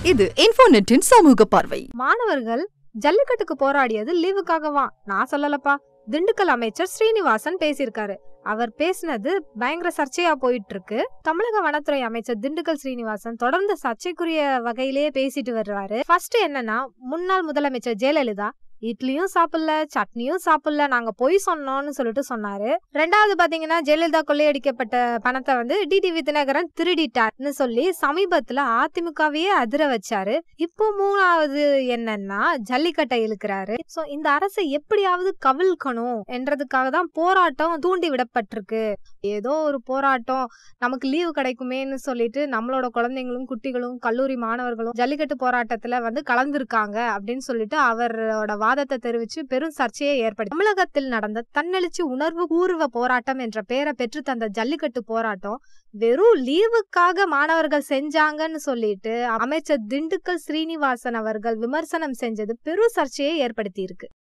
இது இன்ஃபோநெட்டின் சமூக பார்வை. மாணவர்கள் ஜல்லிக்கட்டுக்கு போராடியது லீவுக்காகவா? நான் சொல்லலப்பா. திண்டுக்கல் அமைச்சர் ஸ்ரீனிவாசன் பேசியிருக்காரு. அவர் பேசினது பயங்கர சர்ச்சையா போயிட்டு இருக்கு. தமிழக வனத்துறை அமைச்சர் திண்டுக்கல் ஸ்ரீனிவாசன் தொடர்ந்து சர்ச்சைக்குரிய வகையிலேயே பேசிட்டு வர்றாரு. ஃபர்ஸ்ட் என்னன்னா, முன்னாள் முதலமைச்சர் ஜெயலலிதா இட்லியும் சாப்பிடல, சட்னியும் சாப்பிடல, நாங்க பொய் சொன்னோம்னு சொல்லிட்டு சொன்னாரு. ரெண்டாவது பாத்தீங்கன்னா, ஜெயலலிதா கொள்ளையடிக்கப்பட்ட பணத்தை டிடிவி தினகரன் திருடிட்டார்னு சொல்லி சமீபத்துல அதிமுகவையே அதிர வச்சாரு. இப்போ மூணாவது என்னன்னா, ஜல்லிக்கட்டை இழுக்கிறாரு. சோ இந்த அரசை எப்படியாவது கவிழ்க்கணும் என்றதுக்காக தான் போராட்டம் தூண்டி விடப்பட்டிருக்கு. ஏதோ ஒரு போராட்டம் நமக்கு லீவு கிடைக்குமேன்னு சொல்லிட்டு நம்மளோட குழந்தைங்களும் குட்டிகளும் கல்லூரி மாணவர்களும் ஜல்லிக்கட்டு போராட்டத்துல கலந்துருக்காங்க அப்படின்னு சொல்லிட்டு அவரோட வாதத்தை தெரிவிச்சு பெரும் சர்ச்சையை ஏற்படுத்தி தமிழகத்தில் நடந்த தன்னெழுச்சி உணர்வு பூர்வ போராட்டம் என்ற பெயரை பெற்று தந்த ஜல்லிக்கட்டு போராட்டம் வெறும் லீவுக்காக மாணவர்கள் செஞ்சாங்கன்னு சொல்லிட்டு அமைச்சர் திண்டுக்கல் ஸ்ரீனிவாசன் அவர்கள் விமர்சனம் செஞ்சது பெரும் சர்ச்சையை ஏற்படுத்தி இருக்கு.